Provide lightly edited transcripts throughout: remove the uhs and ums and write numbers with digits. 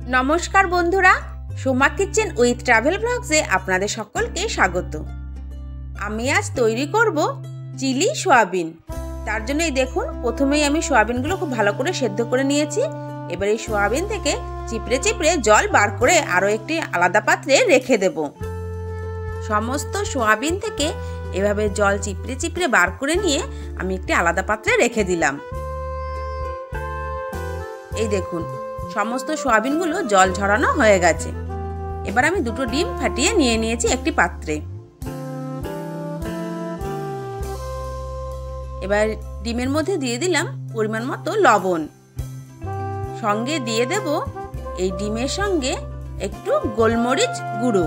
নমস্কার বন্ধুরা, Soma kitchen with travel ব্লগসে আপনাদের সকলকে স্বাগত। আমি আজ তৈরি করব চিলি সয়াবিন। তার জন্য এই দেখুন, প্রথমেই আমি সয়াবিনগুলো খুব ভালো করে সেদ্ধ করে নিয়েছি। এবার এই সয়াবিন থেকে চিপড়ে চিপড়ে জল বার করে আরও একটি আলাদা পাত্রে রেখে দেব। সমস্ত সয়াবিন থেকে এভাবে জল চিপড়ে চিপড়ে বার করে নিয়ে আমি একটি আলাদা পাত্রে রেখে দিলাম। এই দেখুন, সমস্ত সয়াবিনগুলো জল ঝরানো হয়ে গেছে। এবার আমি দুটো ডিম ফাটিয়ে নিয়ে নিয়েছি একটি পাত্রে। এবার ডিমের মধ্যে দিয়ে দিলাম পরিমাণ মতো লবণ, সঙ্গে দিয়ে দেব এই ডিমের সঙ্গে একটু গোলমরিচ গুঁড়ো।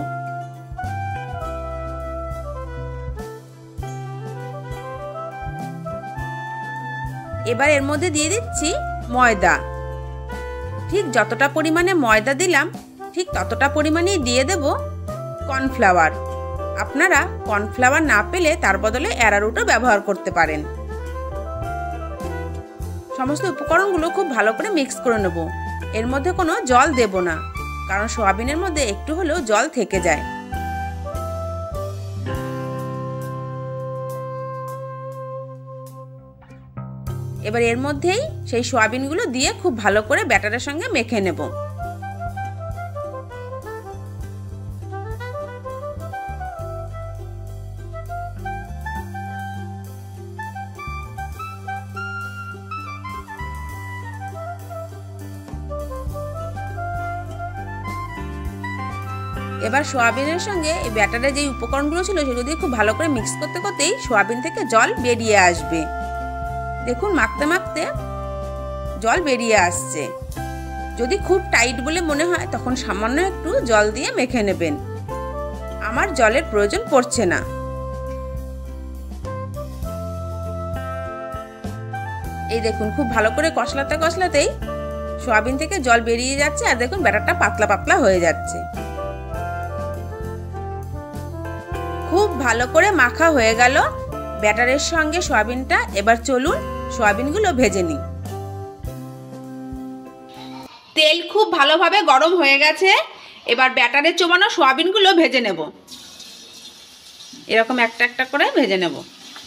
এবার এর মধ্যে দিয়ে দিচ্ছি ময়দা। ঠিক যতটা পরিমাণে ময়দা দিলাম ঠিক ততটা পরিমাণেই দিয়ে দেব কর্নফ্লাওয়ার। আপনারা কর্নফ্লাওয়ার না পেলে তার বদলে অ্যারারুটও ব্যবহার করতে পারেন। সমস্ত উপকরণগুলো খুব ভালো করে মিক্স করে নেব। এর মধ্যে কোনো জল দেব না, কারণ সয়াবিনের মধ্যে একটু হলেও জল থেকে যায়। এবার এর মধ্যেই সেই সয়াবিনগুলো দিয়ে খুব ভালো করে ব্যাটারের সঙ্গে মেখে নেব। এবার সয়াবিনের সঙ্গে এই ব্যাটারে যে উপকরণগুলো ছিল সেগুলো দিয়ে খুব ভালো করে মিক্স করতে করতেই সয়াবিন থেকে জল বেরিয়ে আসবে। দেখুন, মাখতে মাখতে জল বেরিয়ে আসছে। যদি খুব টাইট বলে মনে হয় তখন সামান্য একটু জল দিয়ে মেখে নেবেন। আমার জলের প্রয়োজন পড়ছে না। এই দেখুন, খুব ভালো করে কষলাতে কষলাতেই সয়াবিন থেকে জল বেরিয়ে যাচ্ছে। আর দেখুন, ব্যাটারটা পাতলা পাতলা হয়ে যাচ্ছে। খুব ভালো করে মাখা হয়ে গেল ব্যাটারের সঙ্গে সয়াবিনটা। এবার চলুন সয়াবিনগুলো ভেজে নিই। তেল খুব ভালোভাবে গরম হয়ে গেছে। এবার ব্যাটারে চোবানো সয়াবিনগুলো ভেজে নেব। এরকম একটা একটা করে ভেজে নেব।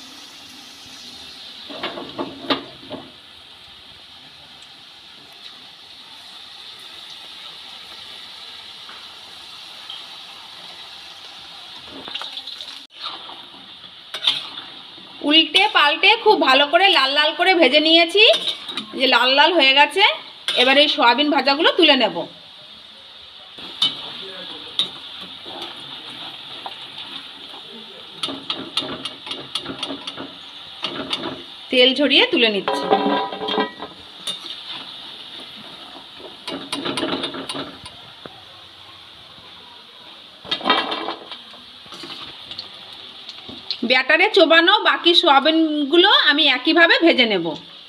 উল্টে পাল্টে খুব ভালো করে লাল লাল করে ভেজে নিয়েছি। যে লাল লাল হয়ে গেছে, এবার এই সয়াবিন ভাজাগুলো তুলে নেব। তেল ঝরিয়ে তুলে নিচ্ছি। ব্যাটারে চোবানো বাকি সয়াবিনগুলো আমি একইভাবে ভেজে নেব।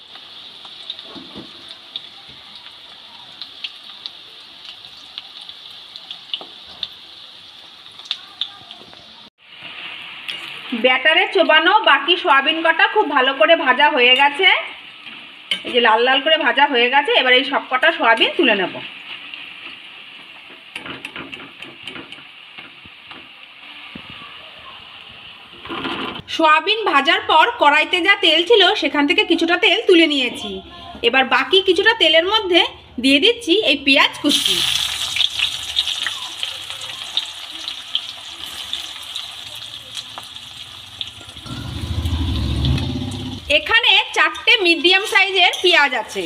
ব্যাটারে চোবানো বাকি সয়াবিন কটা খুব ভালো করে ভাজা হয়ে গেছে। এই যে লাল লাল করে ভাজা হয়ে গেছে। এবার এই সব কটা সয়াবিন তুলে নেব। সয়াবিন ভাজার পর কড়াইতে যা তেল ছিল সেখান থেকে কিছুটা তেল তুলে নিয়েছি। এবার বাকি কিছুটা তেলের মধ্যে দিয়ে দিচ্ছি এই পেঁয়াজ কুচি। এখানে 4টে মিডিয়াম সাইজের পেঁয়াজ আছে।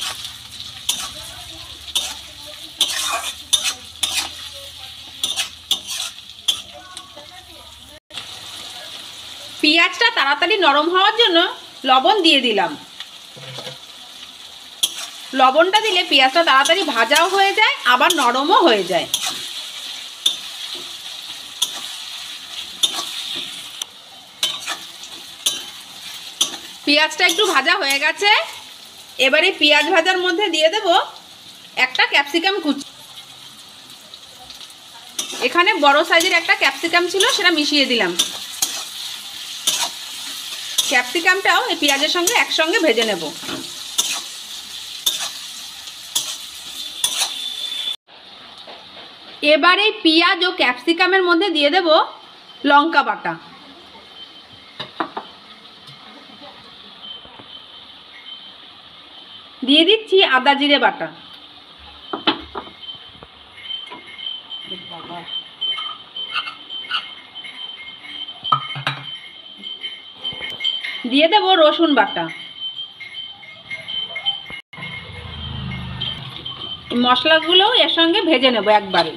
পেঁয়াজটা তাড়াতাড়ি নরম হওয়ার জন্য লবণ দিয়ে দিলাম। লবণটা দিলে পেঁয়াজটা তাড়াতাড়ি ভাজাও হয়ে যায়, আবার নরমও হয়ে যায়। পেঁয়াজটা একটু ভাজা হয়ে গেছে। এবারে পেঁয়াজ ভাজার মধ্যে দিয়ে দেব একটা ক্যাপসিকাম কুচি। এখানে বড় সাইজের একটা ক্যাপসিকাম ছিল, সেটা মিশিয়ে দিলাম। ক্যাপসিকামটাও এই পেঁয়াজের সঙ্গে একসঙ্গে ভেজে নেব। এবার এই পেঁয়াজ ও ক্যাপসিকামের মধ্যে দিয়ে দেব লঙ্কা বাটা, দিয়ে দিচ্ছি আদা জিরে বাটা, দিয়ে দেব রসুন বাটা। মশলাগুলো এর সঙ্গে ভেজে নেব একবারে।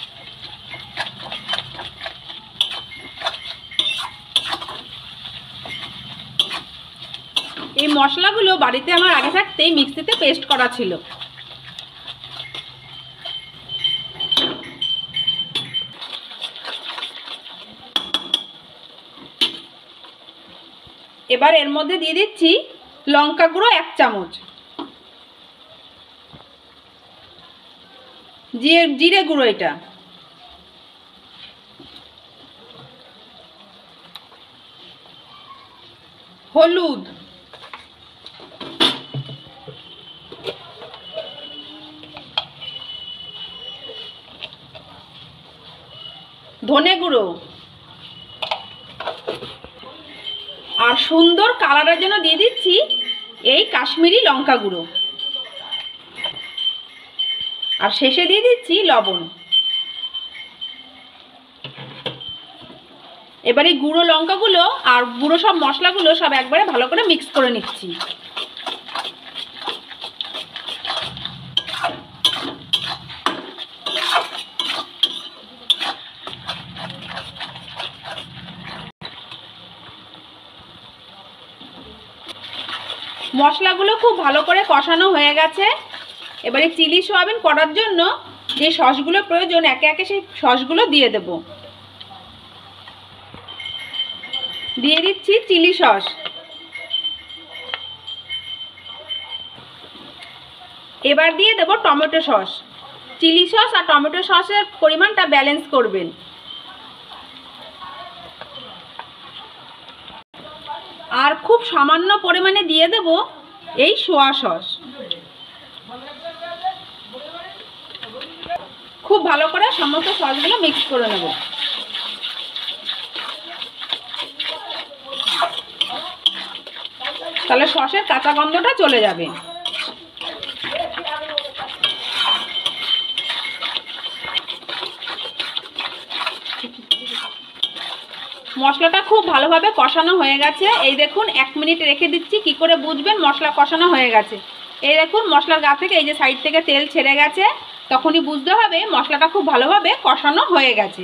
এই মশলাগুলো বাড়িতে আমার আগে থাকতেই মিক্সিতে পেস্ট করা ছিল। এবার এর মধ্যে দিয়ে দিচ্ছি লঙ্কা গুঁড়ো 1 চামচ, জিরে গুঁড়ো এটা, হলুদ, ধনে গুঁড়ো, আর সুন্দর কালারের জন্য দিয়ে দিচ্ছি এই কাশ্মীরি লঙ্কা গুঁড়ো, আর শেষে দিয়ে দিচ্ছি লবণ। এবার এই গুঁড়ো লঙ্কাগুলো আর গুঁড়ো সব মশলাগুলো সব একবারে ভালো করে মিক্স করে নিচ্ছি। মশলাগুলো খুব ভালো করে কষানো হয়ে গেছে। এবারে চিলি সয়াবিন করার জন্য যে সসগুলো প্রয়োজন একে একে সেই সসগুলো দিয়ে দেব। দিয়ে দিচ্ছি চিলি সস, এবার দিয়ে দেব টমেটো সস। চিলি সস আর টমেটো সসের পরিমাণটা ব্যালেন্স করবেন। আর খুব সামান্য পরিমাণে দিয়ে দেব এই সোয়া সস। খুব ভালো করে সমস্ত সসগুলো মিক্স করে নেব। তাহলে সসের কাঁচা গন্ধটা চলে যাবে। মশলাটা খুব ভালোভাবে কষানো হয়ে গেছে। এই দেখুন 1 মিনিট রেখে দিচ্ছি। কি করে বুঝবেন মশলা কষানো হয়ে গেছে? এই দেখুন মশলার গা থেকে এই যে সাইড থেকে তেল ছেড়ে গেছে, তখনই বুঝতে হবে মশলাটা খুব ভালোভাবে কষানো হয়ে গেছে।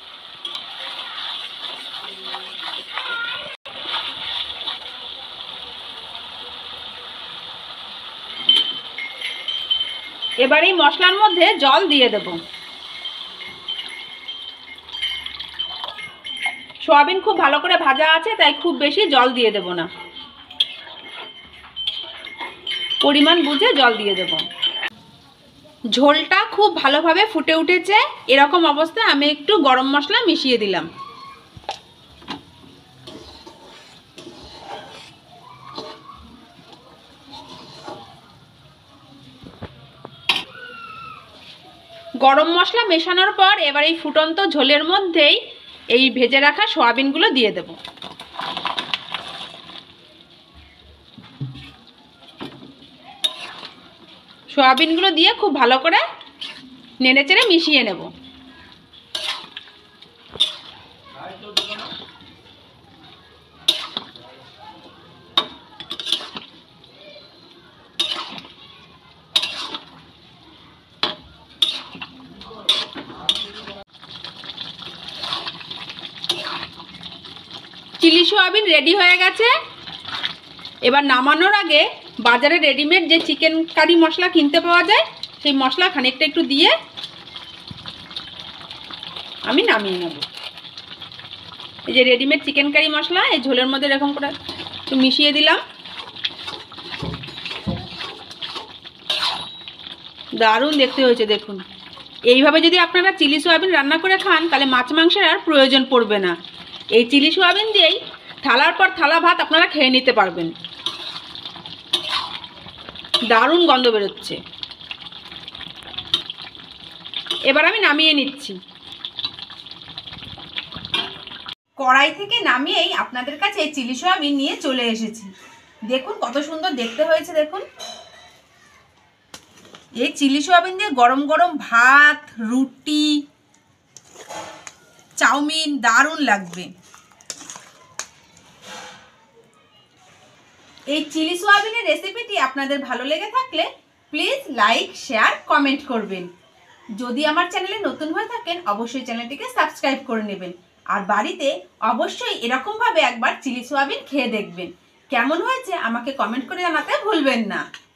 এবার এই মশলার মধ্যে জল দিয়ে দেব। সয়াবিন খুব ভালো করে ভাজা আছে, তাই খুব বেশি জল দিয়ে দেব না, পরিমাণ বুঝে জল দিয়ে দেব। ঝোলটা খুব ভালোভাবে ফুটে উঠেছে। এরকম অবস্থায় আমি একটু গরম মশলা মিশিয়ে দিলাম। গরম মশলা মেশানোর পর এবার এই ফুটন্ত ঝোলের মধ্যেই এই ভেজে রাখা সয়াবিনগুলো দিয়ে দেব। সয়াবিনগুলো দিয়ে খুব ভালো করে নেড়েচেড়ে মিশিয়ে নেব। চিলি সয়াবিন রেডি হয়ে গেছে। এবার নামানোর আগে বাজারে রেডিমেড যে চিকেন কারি মশলা কিনতে পাওয়া যায়, সেই মশলা খানিকটা একটু দিয়ে আমি নামিয়ে নেব। এই যে রেডিমেড চিকেন কারি মশলা এই ঝোলের মধ্যে এরকম করে একটু মিশিয়ে দিলাম। দারুণ দেখতে হয়েছে দেখুন। এইভাবে যদি আপনারা চিলি সয়াবিন রান্না করে খান তাহলে মাছ মাংসের আর প্রয়োজন পড়বে না। এই চিলি সয়াবিন দিয়েই থালার পর থালা ভাত আপনারা খেয়ে নিতে পারবেন। দারুণ গন্ধ বেরোচ্ছে। এবার আমি নামিয়ে নিচ্ছি। কড়াই থেকে নামিয়েই আপনাদের কাছে চিলি সয়াবিন নিয়ে চলে এসেছি। দেখুন কত সুন্দর দেখতে হয়েছে। দেখুন এই চিলি সয়াবিন দিয়ে গরম গরম ভাত, রুটি, চাউমিন দারুণ লাগবে। এই চিলি সয়াবিনের রেসিপিটি আপনাদের ভালো লেগে থাকলে প্লিজ লাইক, শেয়ার, কমেন্ট করবেন। যদি আমার চ্যানেলে নতুন হয়ে থাকেন অবশ্যই চ্যানেলটিকে সাবস্ক্রাইব করে নেবেন। আর বাড়িতে অবশ্যই এরকমভাবে একবার চিলি সয়াবিন খেয়ে দেখবেন। কেমন হয়েছে আমাকে কমেন্ট করে জানাতে ভুলবেন না।